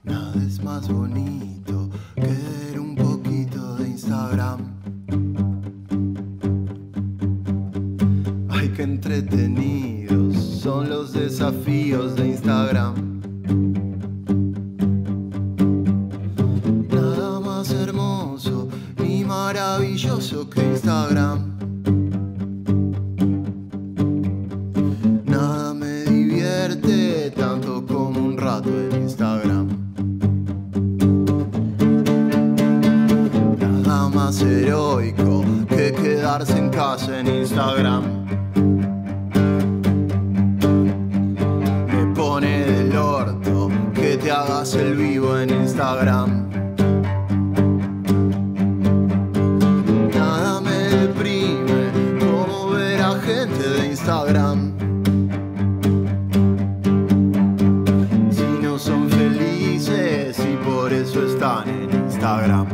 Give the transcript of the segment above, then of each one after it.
Nada es más bonito que ver un poquito de Instagram. Ay, qué entretenidos son los desafíos de Instagram. Nada más hermoso ni maravilloso que Instagram. Nada me divierte tanto como un rato en Instagram. Nada más heroico que quedarse en casa en Instagram. Me pone del orto que te hagas el vivo en Instagram. Nada me deprime como ver a gente de Instagram. Si no son felices y por eso están en Instagram.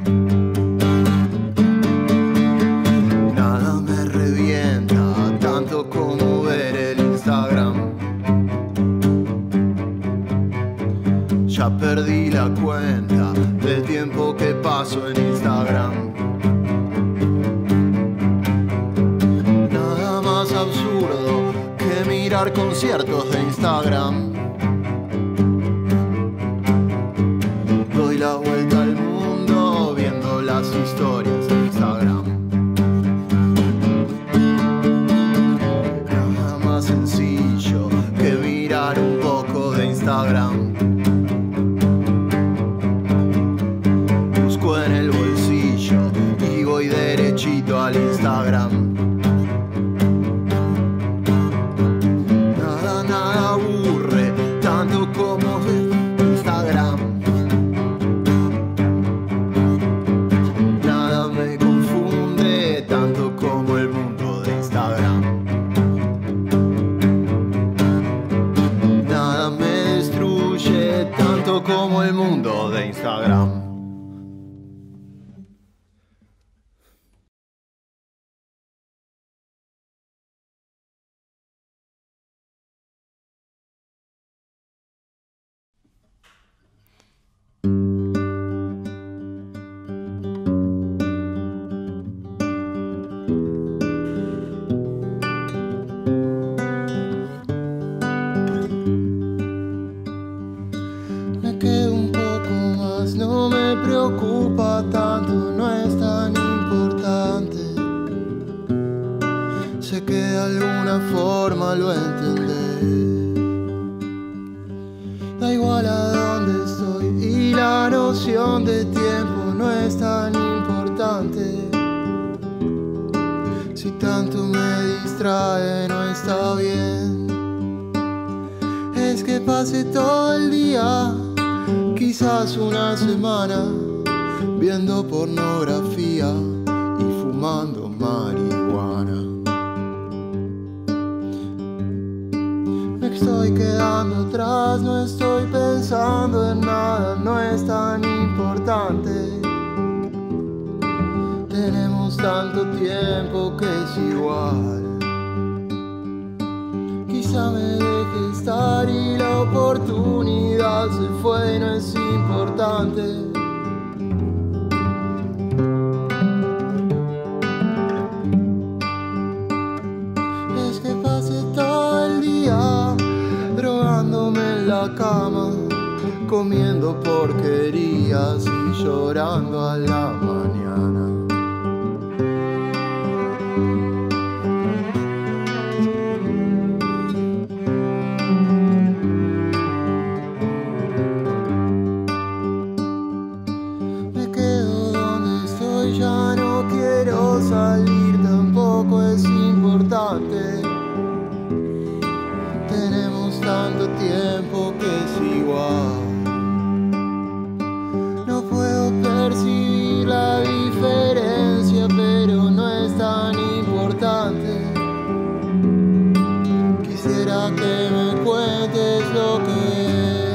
Nada me revienta tanto como ver el Instagram. Ya perdí la cuenta del tiempo que paso en Instagram. Nada más absurdo que mirar conciertos de Instagram. Doy la vuelta al mundo viendo las historias de Instagram. Nada más sencillo que mirar un poco de Instagram. Busco en el bolsillo y voy derechito al Instagram. Nada aburre tanto como Instagram. Nada me confunde tanto como el mundo de Instagram. Nada me destruye tanto como el mundo de Instagram. Me quedo un poco más, no me preocupa tanto, no es tan importante. Sé que de alguna forma lo entendés. Da igual a dónde estoy y la noción de tiempo no es tan importante. Si tanto me distrae no está bien. Es que pase todo el día, quizás una semana, viendo pornografía y fumando marihuana. Me estoy quedando atrás, no estoy pensando en nada, no es tan importante. Tenemos tanto tiempo que es igual. Quizá me deje estar y la oportunidad se fue y no es importante. Es que pasé todo el día drogándome en la cama, comiendo porquerías y llorando a la mañana. Me quedo donde estoy, ya no quiero salir, tampoco es importante. Tenemos tanto tiempo que es igual. No puedo percibir la diferencia, pero no es tan importante. Quisiera que me cuentes lo que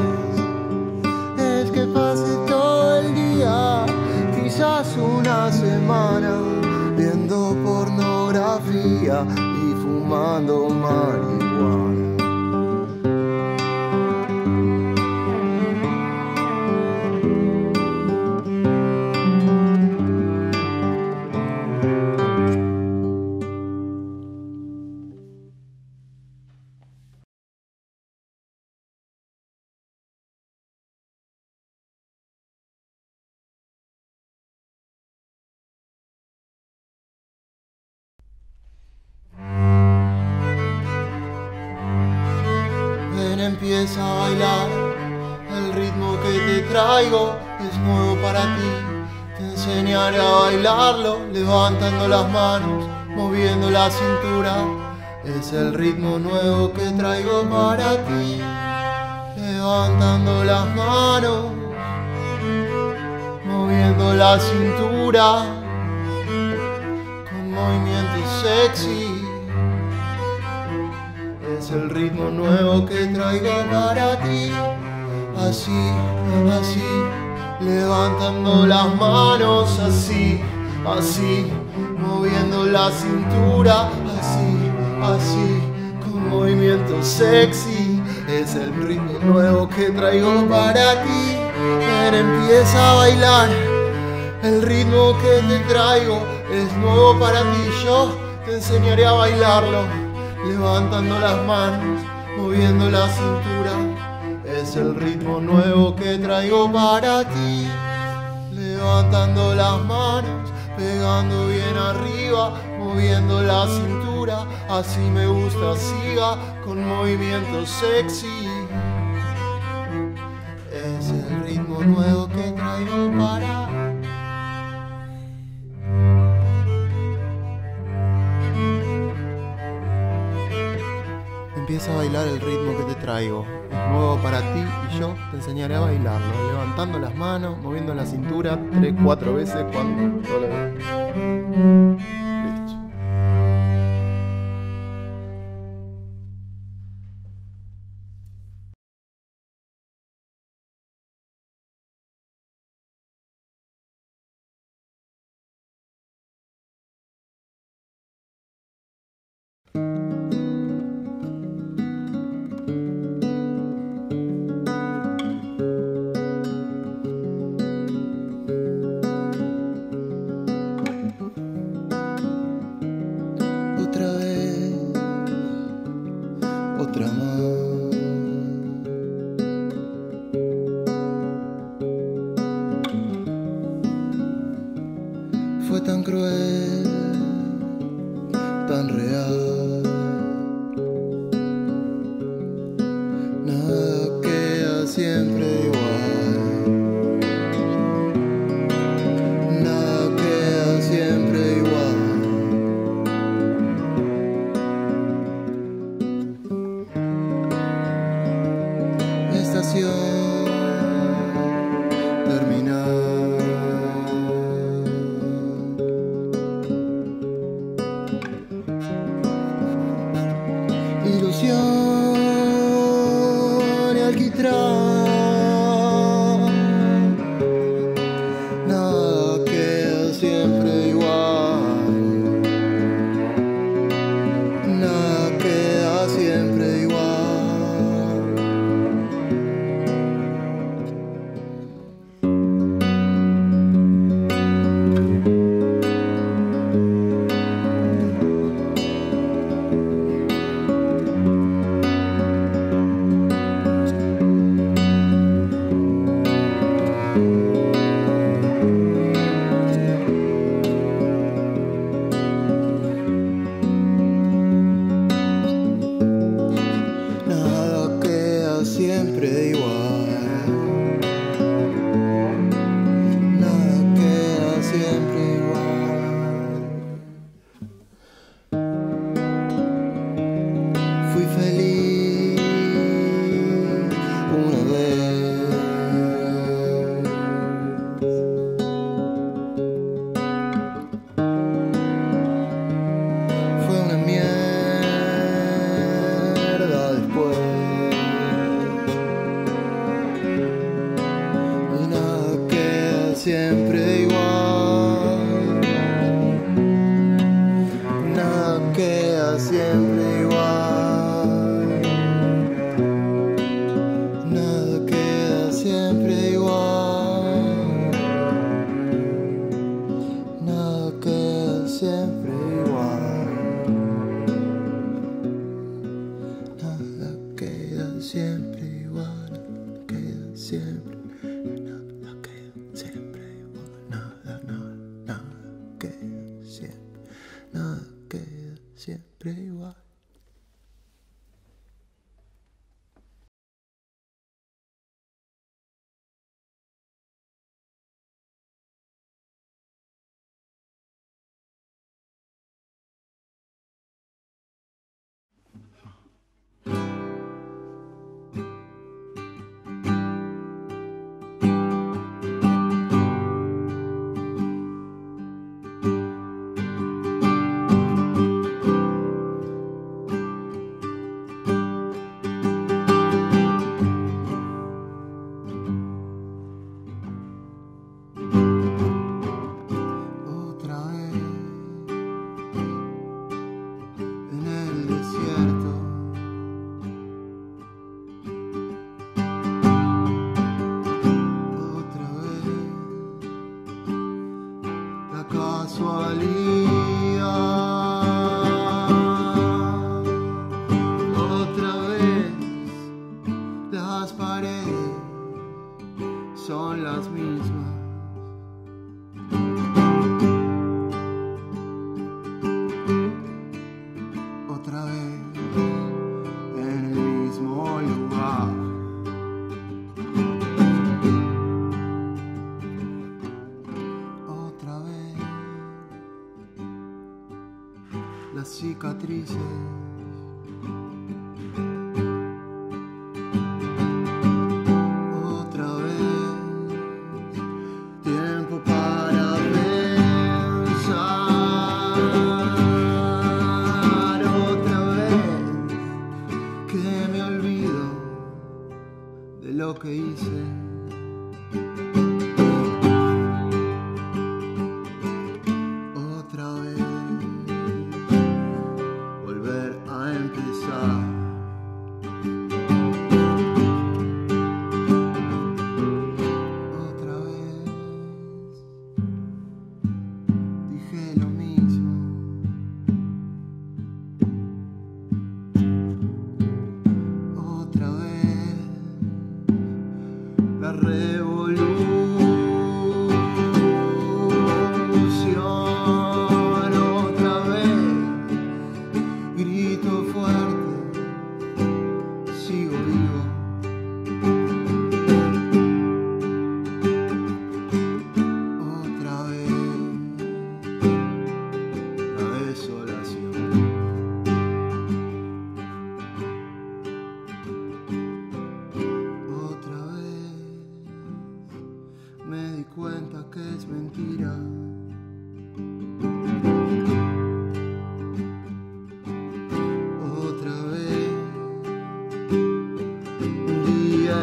es que pase todo el día, quizás una semana, viendo pornografía y fumando marihuana. empieza a bailar. El ritmo que te traigo es nuevo para ti. Te enseñaré a bailarlo, levantando las manos, moviendo la cintura. Es el ritmo nuevo que traigo para ti. Levantando las manos, moviendo la cintura, con movimiento sexy. Es el ritmo nuevo que traigo para ti. Así, así, levantando las manos, así, así, moviendo la cintura, así, así, con movimiento sexy. Es el ritmo nuevo que traigo para ti. Ven, empieza a bailar. El ritmo que te traigo es nuevo para ti. Yo te enseñaré a bailarlo, levantando las manos, moviendo la cintura. Es el ritmo nuevo que traigo para ti. Levantando las manos, pegando bien arriba, moviendo la cintura. Así me gusta, siga con movimiento sexy. Es el ritmo nuevo que traigo para ti. Empieza a bailar el ritmo que te traigo. Es nuevo para ti y yo te enseñaré a bailarlo. Levantando las manos, moviendo la cintura 3, 4 veces cuando yo lo veo. Listo. Otra vez, otra más. Fue tan cruel, tan real. Nada queda siempre igual. Nada queda siempre igual. Estación terminal. Ilusión y alquitrán. Nada queda siempre igual. Nada queda siempre igual. Siempre igual. Nada queda siempre igual. Fui feliz una vez. Fue una mierda después. Siempre igual, nada queda siempre igual, nada queda siempre igual, nada queda siempre igual, nada queda siempre igual, queda siempre. Nada queda siempre igual, nada, nada, nada queda siempre, nada queda siempre igual. las cicatrices. Otra vez, tiempo para pensar. Otra vez, que me olvido de lo que hice. Otra vez, volver a empezar. Otra vez, dije lo mismo. Otra vez, la revolución. Otra vez, grito fuerte, sigo vivo. Otra vez, la desolación. Otra vez, me di cuenta que es mentira. Otra vez, un día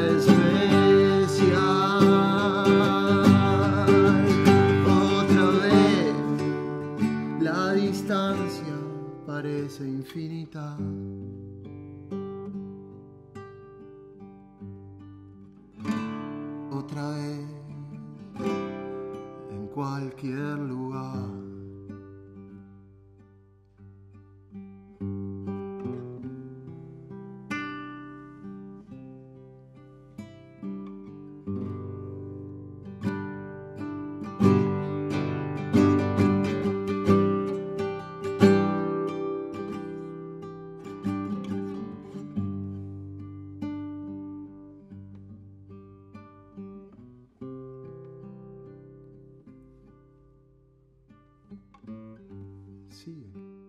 especial. Otra vez, la distancia parece infinita. Otra vez, en cualquier lugar. Sigue.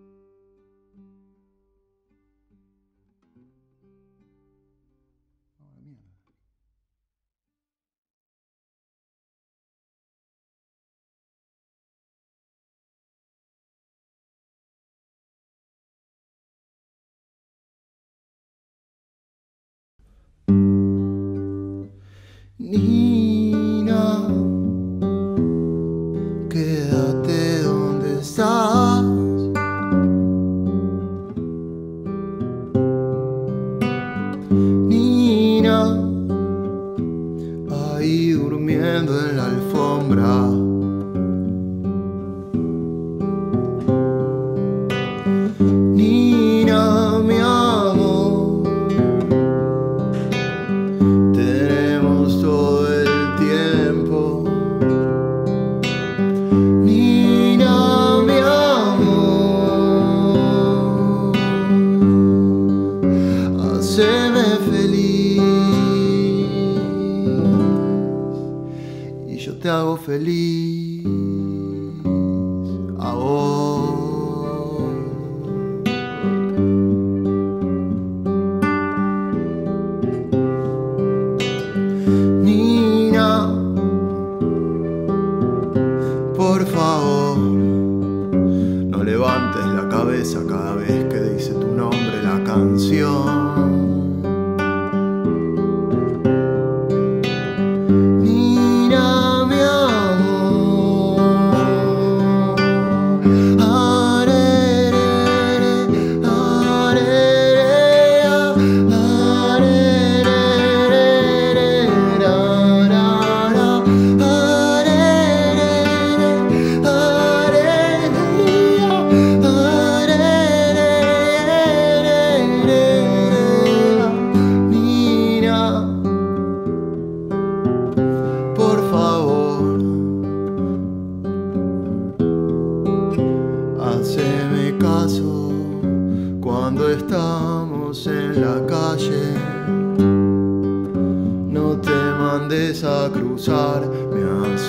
Oh, la mierda. Nina, quédate donde estás. Nina, ahí durmiendo en la alfombra. Nina, mi amor, tenemos todo el tiempo. Nina, mi amor, haceme feliz y yo te hago feliz a vos. Nina, por favor, no levantes la cabeza cada vez que dice tu nombre la canción. Nina, mi amor, arere, arere, arere, ra, ra, ra, arere, Nina, por favor, haceme caso cuando estamos en la calle. No te mandes a cruzar, me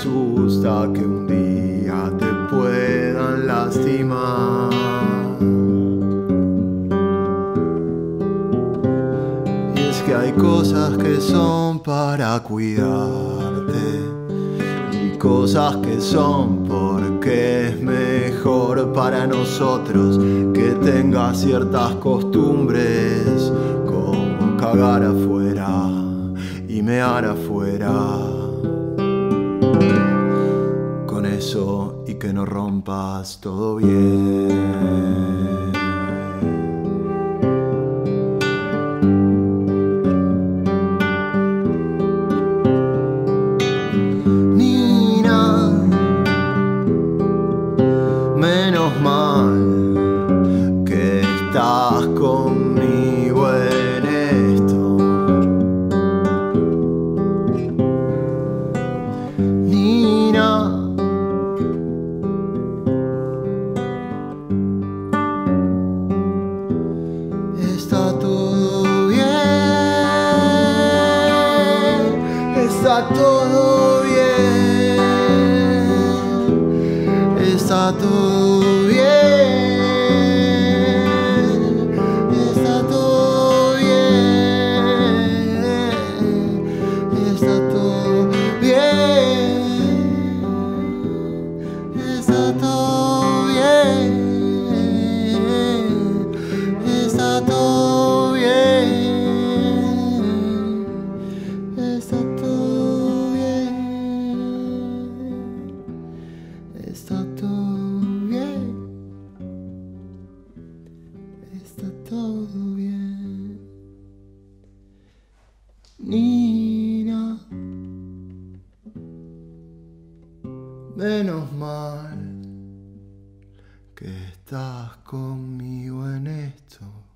asusta que un día te puedan lastimar. cosas que son para cuidarte y cosas que son porque es mejor para nosotros que tenga ciertas costumbres, como cagar afuera y mear afuera. Con eso y que no rompas todo bien. Menos mal que estás conmigo en esto, Nina. Está todo bien, está todo bien, está todo bien, está todo bien, está todo bien, está todo bien, está todo bien, está todo bien, está todo bien, está todo bien, Nina. Menos mal que estás conmigo en esto.